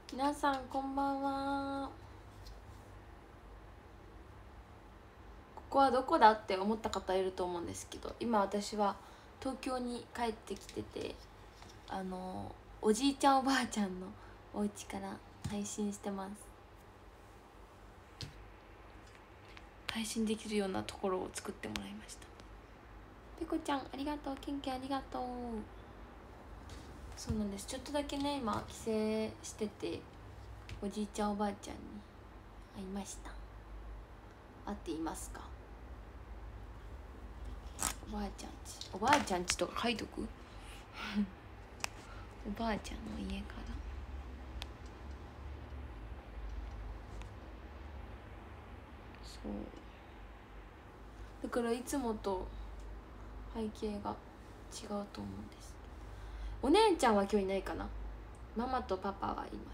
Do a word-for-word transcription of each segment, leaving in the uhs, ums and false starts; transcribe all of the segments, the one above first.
皆さんこんばんは。ここはどこだって思った方いると思うんですけど、今私は東京に帰ってきてて、あのおじいちゃんおばあちゃんのお家から配信してます。配信できるようなところを作ってもらいました。ペコちゃんありがとう、ケンケンありがとう。そうなんです、ちょっとだけね今帰省してて、おじいちゃんおばあちゃんに会いました。会っていますか？おばあちゃんち、おばあちゃんちとか書いとくおばあちゃんの家から。そうだからいつもと背景が違うと思うんです。お姉ちゃんは今日いないかな。ママとパパはいます。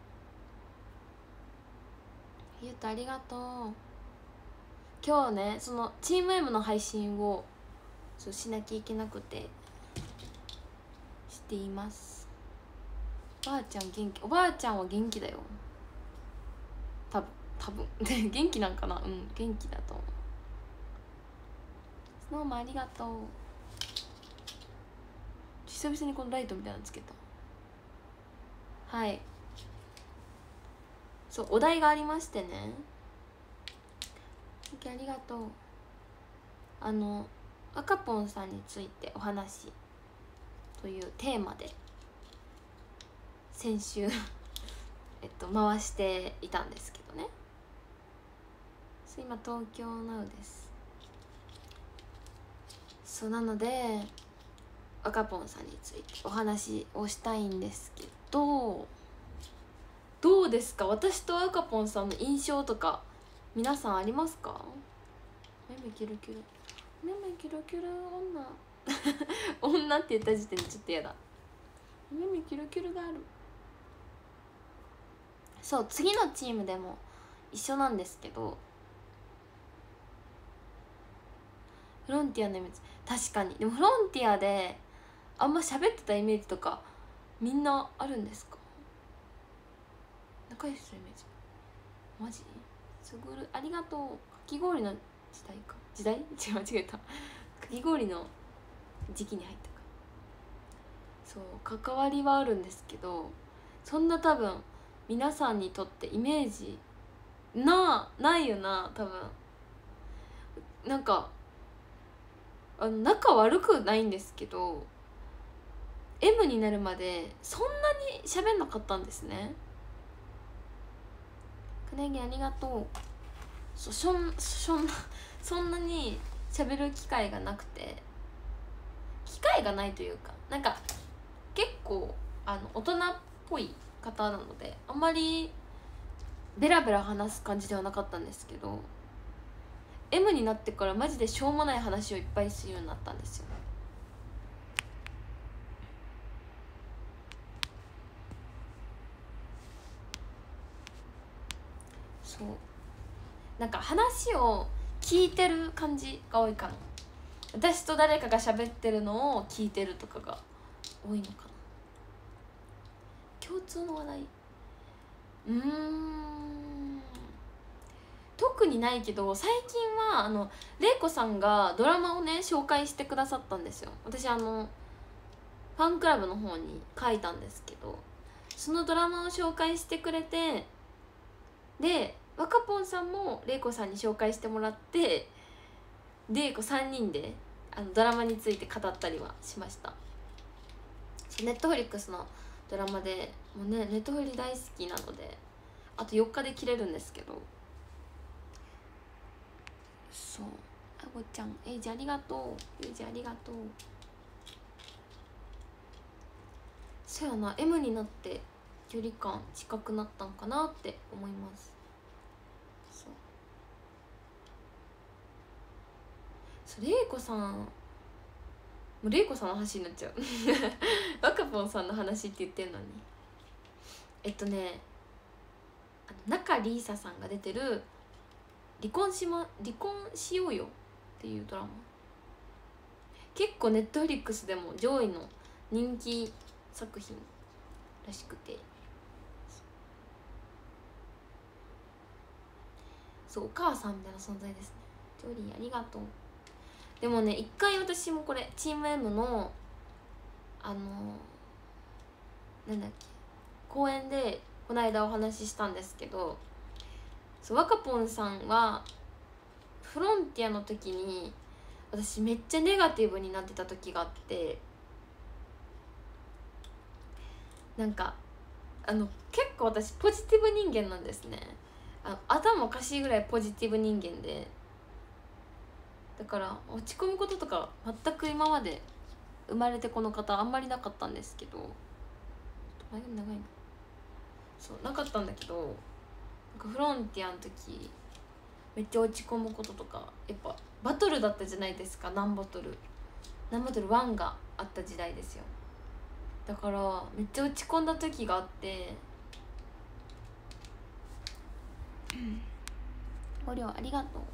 ゆうとありがとう。今日ねそのチーム M の配信をそうしなきゃいけなくてしています。おばあちゃん元気、おばあちゃんは元気だよ多分多分元気なんかな。うん元気だと思う。スノーマンありがとう。久々にこのライトみたいなのつけた。はい、そうお題がありましてね。ありがとう。あの赤ポンさんについてお話というテーマで先週えっと回していたんですけどね。今東京ナウです。そうなので赤ポンさんについてお話をしたいんですけど、どうですか、私と赤ポンさんの印象とか皆さんありますか？めめキュルキュル、めめキュルキュル女女って言った時点でちょっと嫌だ。めめキュルキュルがある。そう次のチームでも一緒なんですけど、フロンティアのイメージ確かに。でもフロンティアであんま喋ってたイメージとかみんなあるんですか？仲良しのイメージマジ？すぐるありがとう。かき氷の時代か、時代違う間違えたかき氷の時期に入ったか。そう関わりはあるんですけど、そんな多分皆さんにとってイメージなないよな多分。なんかあの仲悪くないんですけど M になるまでそんなに喋んなかったんですね。くねぎありがとう。そそんそんなそんなに喋る機会がなくて、機会がないというか、なんか結構あの大人っぽい方なのであんまりベラベラ話す感じではなかったんですけど、 M になってからマジでしょうもない話をいっぱいするようになったんですよ。そうなんか話を聞いてる感じが多いかな。私と誰かが喋ってるのを聞いてるとかが多いのかな。共通の話題うーん特にないけど、最近はあの玲子さんがドラマをね紹介してくださったんですよ。私あのファンクラブの方に書いたんですけど、そのドラマを紹介してくれて、で若ぽんさんも玲子さんに紹介してもらって、玲子さんにんであのドラマについて語ったりはしました。ネットフリックスのドラマでもうね、ネットフリ大好きなのであとよっかで切れるんですけど。そうあごちゃんエイジありがとう、エイジありがとう。そうやな M になって距離感近くなったんかなって思います。そうそう玲子さん、もう玲子さんの話になっちゃう若ぽんさんの話って言ってんのに、えっとねあの中里依紗さんが出てる離婚しま離婚しようよっていうドラマ、結構ネットフリックスでも上位の人気作品らしくて、そそうお母さんみたいな存在ですね。ジョリーありがとう。でもね一回私もこれチーム M のあのなんだっけ公演でこの間お話ししたんですけど、そう若ぽんさんはフロンティアの時に私めっちゃネガティブになってた時があって、なんかあの結構私ポジティブ人間なんですね。あの頭おかしいぐらいポジティブ人間で、だから落ち込むこととか全く今まで生まれてこの方あんまりなかったんですけど、前髪長いな、そうなかったんだけど、なんかフロンティアの時めっちゃ落ち込むこととか、やっぱバトルだったじゃないですか。何バトル何バトルワンがあった時代ですよ。だからめっちゃ落ち込んだ時があって、ご両ありがとう。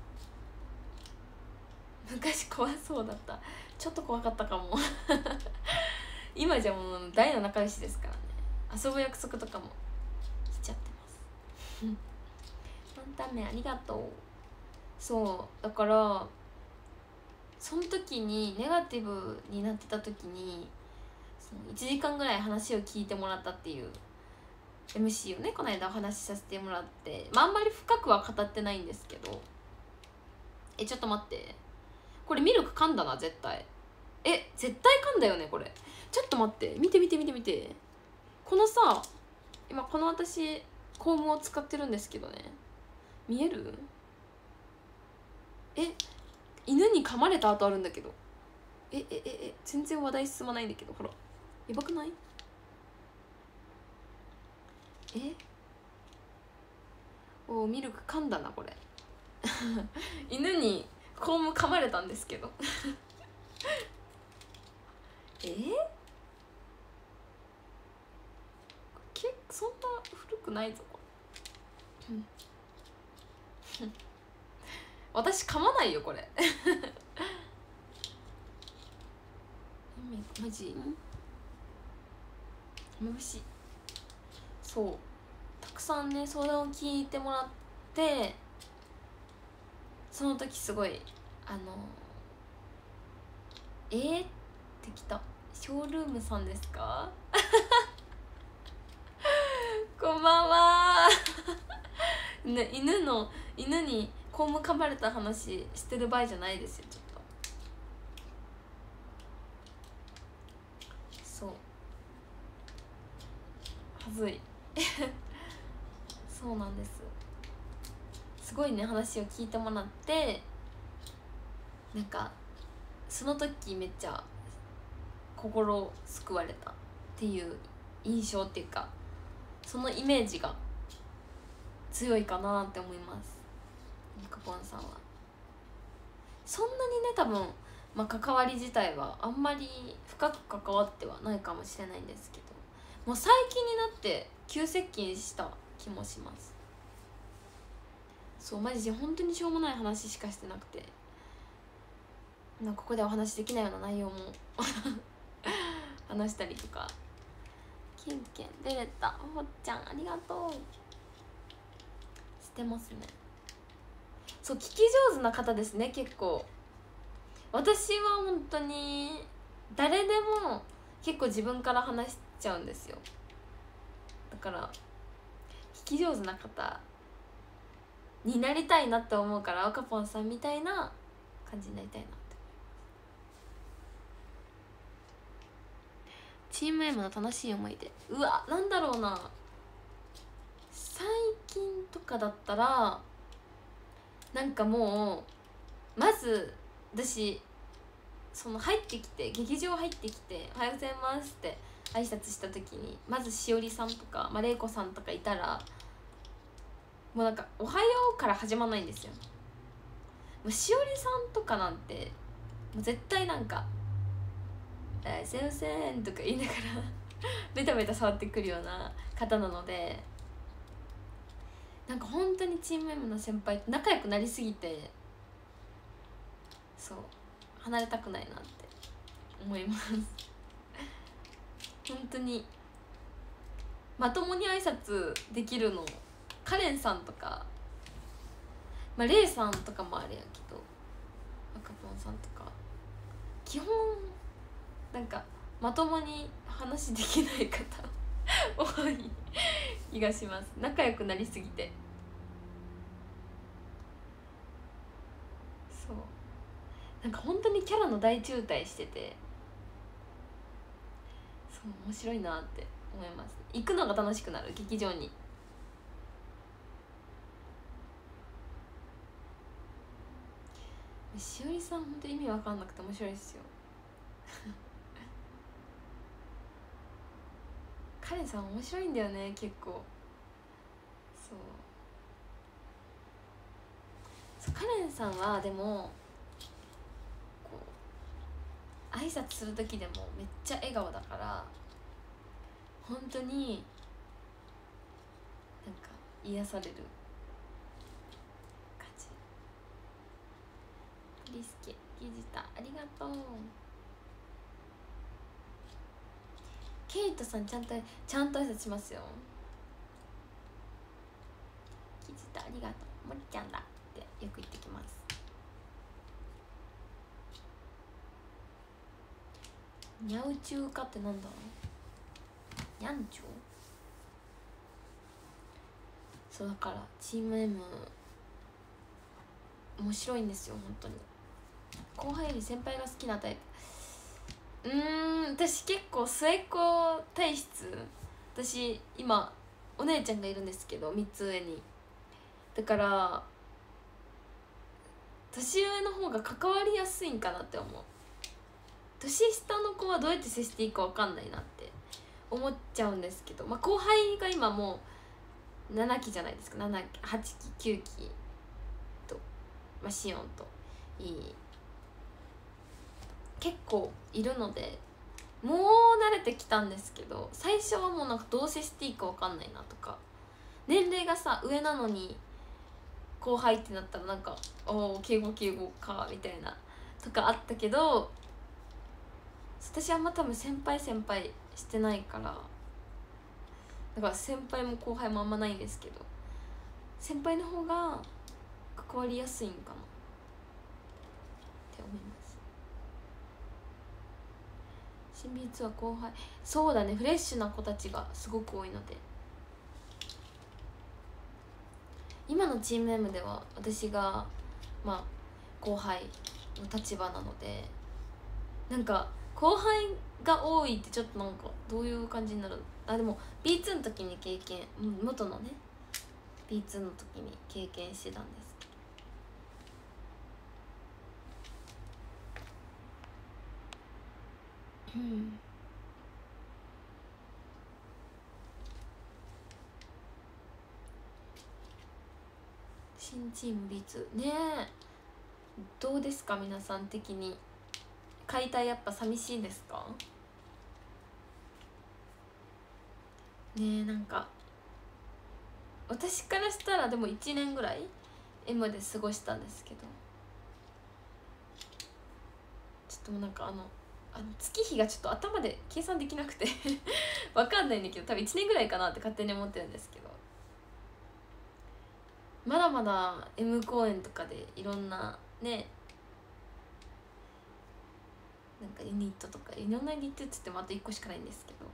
昔怖そうだった。ちょっと怖かったかも今じゃもう大の仲良しですからね。遊ぶ約束とかもしちゃってますワンタン麺ありがとう。そうだからその時にネガティブになってた時にそのいちじかんぐらい話を聞いてもらったっていう エムシー をねこの間お話しさせてもらって、まああんまり深くは語ってないんですけど、えちょっと待って、これミルク噛んだな絶対。え絶対噛んだよねこれ。ちょっと待って見て見て見て見て、このさ今この私コームを使ってるんですけどね、見える？え犬に噛まれた跡あるんだけど、ええええ全然話題進まないんだけど、ほらやばくない？えおーミルク噛んだなこれ犬にコーム噛まれたんですけどえけそんな古くないぞこれ、うん、私噛まないよこれマジ眩しい。そうたくさんね相談を聞いてもらって、その時すごいあのえー、ってきた。ショールームさんですかこんばんはね、犬の犬にコーム噛まれた話してる場合じゃないですよ。ちょっとそうはずいそうなんです。すごいね話を聞いてもらって、なんかその時めっちゃ心救われたっていう印象っていうか、そのイメージが強いかなって思います。ニカポンさんはそんなにね多分、まあ、関わり自体はあんまり深く関わってはないかもしれないんですけど、もう最近になって急接近した気もします。そうマジで本当にしょうもない話しかしてなくて、まあここでお話できないような内容も話したりとか。ケンケン出れた、ほっちゃんありがとう。してますね。そう聞き上手な方ですね結構。私は本当に誰でも結構自分から話しちゃうんですよ。だから聞き上手な方になりたいなって思うから、赤ポンさんみたいな感じになりたいなって。チーム M の楽しい思い出、うわなんだろうな、最近とかだったらなんかもうまず私その入ってきて劇場入ってきて「おはようございます」って挨拶した時にまずしおりさんとか、まあ、れいこさんとかいたらもうなんか「おはよう」から始まらないんですよ。もうしおりさんとかなんてもう絶対なんか「えー、すいません」とか言いながらベタベタ触ってくるような方なので、なんか本当にチーム M の先輩と仲良くなりすぎて、そう離れたくないなって思います本当にまともに挨拶できるのカレンさんとかまあレイさんとかもあれやけど赤ポンさんとか基本なんかまともに話できない方多い気がします。仲良くなりすぎて。そうなんか本当にキャラの大渋滞してて、そう面白いなって思います。行くのが楽しくなる劇場に。しおりさん本当意味わかんなくて面白いですよカレンさん面白いんだよね結構。そうそうカレンさんはでもこう挨拶する時でもめっちゃ笑顔だから本当になんか癒される感じ。プリスケギジタありがとう。ケイトさんちゃんとちゃんと挨拶しますよ。ギジタありがとう。もりちゃんだってよく言ってきます。にゃうちゅうかってなんだろう。にゃんちゅう。そうだからチーム M 面白いんですよ本当に。後輩より先輩が好きなタイプ。うーん私結構末っ子体質。私今お姉ちゃんがいるんですけどみっつ上に。だから年上の方が関わりやすいんかなって思う。年下の子はどうやって接していいか分かんないなって思っちゃうんですけど、まあ、後輩が今もうななきじゃないですか。ななきはちききゅうきと、まあ、シオンといい結構いるのでもう慣れてきたんですけど、最初はもうなんかどう接していいか分かんないなとか、年齢がさ上なのに後輩ってなったらなんかおお敬語敬語かみたいなとかあったけど、私はあんま多分先輩先輩してないからだから先輩も後輩もあんまないんですけど、先輩の方が関わりやすいんかなって思います。新 ビーツー は後輩そうだねフレッシュな子たちがすごく多いので、今のチーム M では私がまあ後輩の立場なので、なんか後輩が多いってちょっとなんかどういう感じになる。あでも ビーツー の時に経験、元のね ビーツー の時に経験してたんですけど、うん新チーム ビーツー ねえどうですか皆さん的に。解体やっぱ寂しいですかねえ。なんか私からしたらでもいちねんぐらい M で過ごしたんですけど、ちょっともうなんかあのあの月日がちょっと頭で計算できなくてわかんないんだけど多分いちねんぐらいかなって勝手に思ってるんですけど、まだまだ M 公演とかでいろんなねなんかユニットとかいろんなユニットっつってもあといっこしかないんですけど、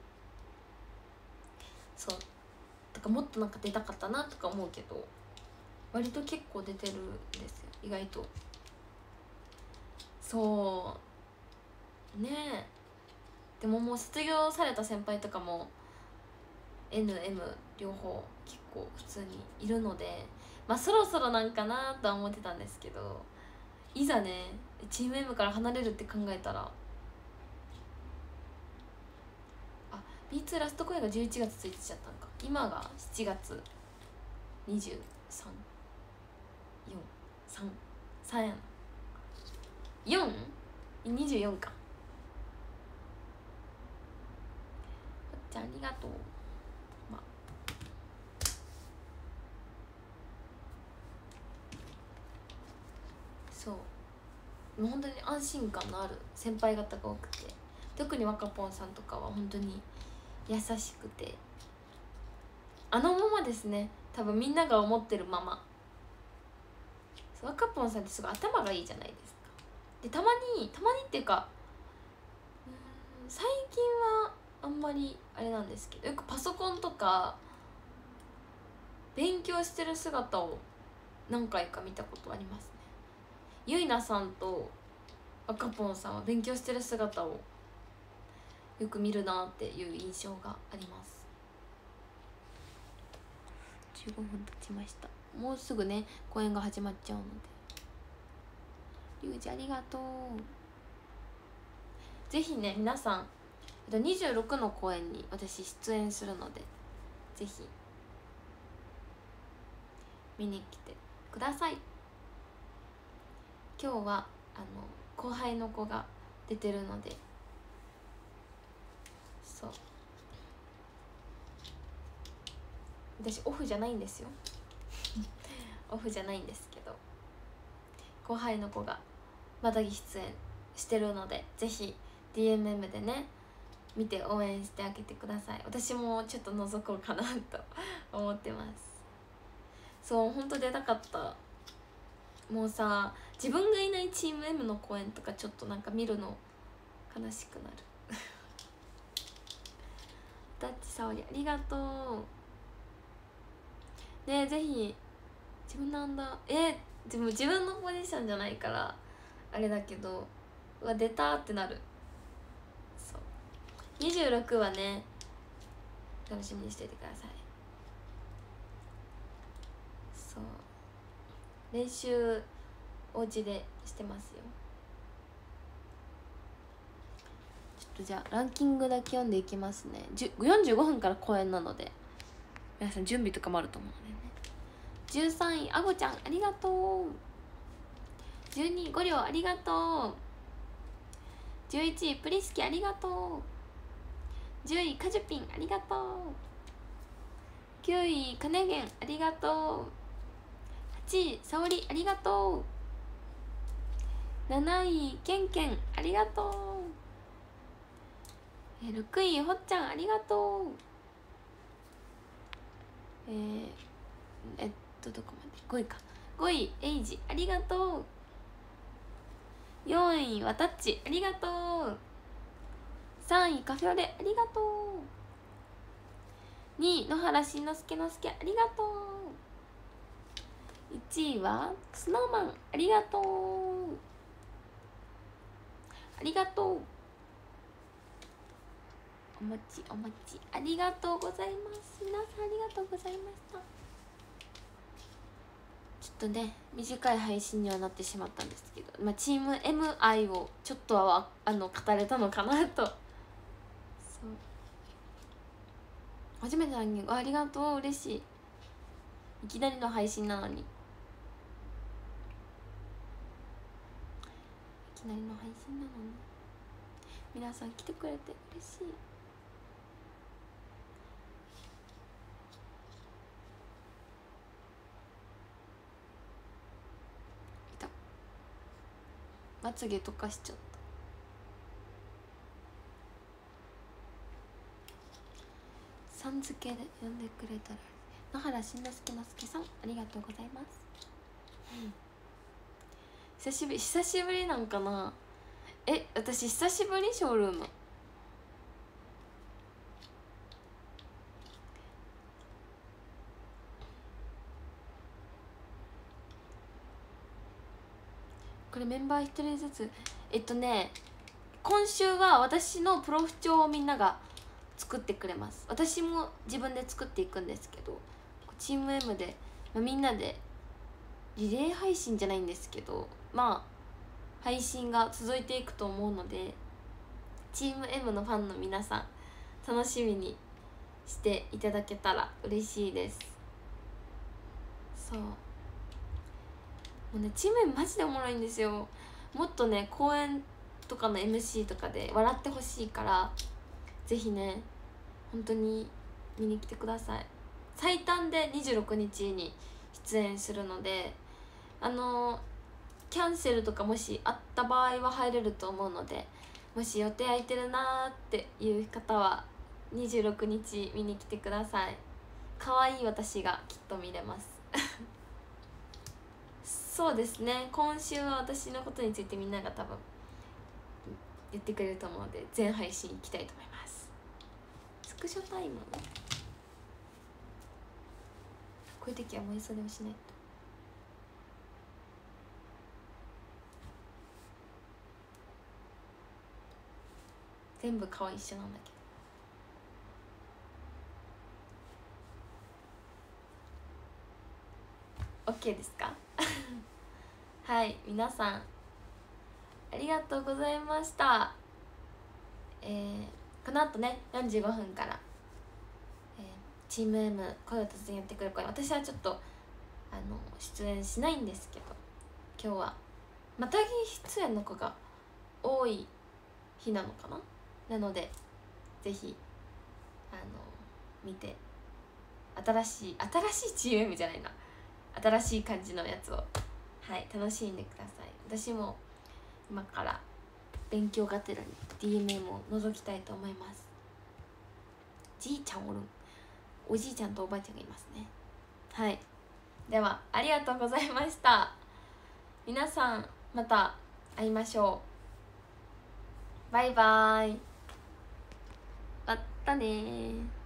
そうとかもっとなんか出たかったなとか思うけど割と結構出てるんですよ意外と。そうねえでももう卒業された先輩とかも エヌエム 両方結構普通にいるので、まあそろそろなんかなとは思ってたんですけど、いざねチーム M から離れるって考えたら、あ ビーツー ラスト公演がじゅういちがつついたちだったんか。今がしちがつにじゅうさん、よん、さん、さんやな よん?にじゅうよん か。じゃあありがとう。まあそうもう本当に安心感のある先輩方が多くて、特に若ぽんさんとかは本当に優しくて、あのままですね多分みんなが思ってるままそう赤ぽんさんってすごい頭がいいじゃないですか。でたまにたまにっていうか、うーん最近はあんまりあれなんですけど、よくパソコンとか勉強してる姿を何回か見たことありますね。ゆいなさんと赤ぽんさんは勉強してる姿をよく見るなっていう印象があります。じゅうごふん経ちました。もうすぐね公演が始まっちゃうので、リュウジありがとう。ぜひね皆さんにじゅうろくの公演に私出演するので、ぜひ見に来てください。今日はあの後輩の子が出てるので、そう私オフじゃないんですよオフじゃないんですけど、後輩の子がまたぎ出演してるので、ぜひ ディーエムエム でね見て応援してあげてください。私もちょっと覗こうかなと思ってます。そう本当出たかった。もうさ自分がいないチーム M の公演とかちょっとなんか見るの悲しくなるダッチ沙織ありがとうね。えぜひ自分なんだえでも自分のポジションじゃないからあれだけど、うわ出たってなる。そうにじゅうろくはね楽しみにしていてください。そう練習お家でしてますよ。ちょっとじゃあランキングだけ読んでいきますね。よんじゅうごふんから公演なので皆さん準備とかもあると思うのでね。じゅうさんいあごちゃんありがとう。じゅうにいごりょうありがとう。じゅういちいプリスキありがとう。じゅういカジュピンありがとう。きゅういカネゲンありがとう。はちいさおりありがとう。なないケンケンありがとう。ろくいほっちゃんありがとう。えー、えっとどこまでごいか。ごいエイジありがとう。よんいわたっちありがとう。さんいカフェオレありがとう。にい野原しんのすけのすけありがとう。いちいはスノーマンありがとう。ありがとう。おもちおもちありがとうございます。皆さんありがとうございました。ちょっとね短い配信にはなってしまったんですけど、まあ、チーム エム 愛をちょっとはあの語れたのかなと。そう初めてランキングありがとう嬉しい。いきなりの配信なのにいきなりの配信なのに皆さん来てくれて嬉しい。まつげとかしちゃった。さん付けで呼んでくれたら野原しんのすけのすけさんありがとうございます、うん、久しぶり久しぶりなんかな。え私久しぶりショールーム。これメンバー一人ずつえっとね今週は私のプロフ帳をみんなが作ってくれます。私も自分で作っていくんですけど、チーム M で、まあ、みんなでリレー配信じゃないんですけどまあ配信が続いていくと思うので、チーム M のファンの皆さん楽しみにしていただけたら嬉しいです。そうもうねチーム M マジでおもろいんですよ。もっとね公演とかの エムシー とかで笑ってほしいからぜひね本当に見に来てください。最短でにじゅうろくにちに出演するので、あのキャンセルとかもしあった場合は入れると思うので、もし予定空いてるなーっていう方はにじゅうろくにち見に来てください。可愛い私がきっと見れますそうですね、今週は私のことについてみんなが多分言ってくれると思うので全配信いきたいと思います。スクショタイム、こういう時はもうそれをしないと。全部顔一緒なんだけどOK ですかはい、皆さんありがとうございました。えー、この後ねよんじゅうごふんから、えー、チーム M 声を突然やってくる声、私はちょっとあの出演しないんですけど、今日はまたぎ出演の子が多い日なのかな。なのでぜひあの見て、新しい新しい チーム M じゃないな新しい感じのやつを、はい、楽しんでください。私も今から勉強がてらに ディーエヌエム を覗きたいと思います。じいちゃんおるん、おじいちゃんとおばあちゃんがいますね。はい、ではありがとうございました。皆さんまた会いましょう。バイバーイ、またね。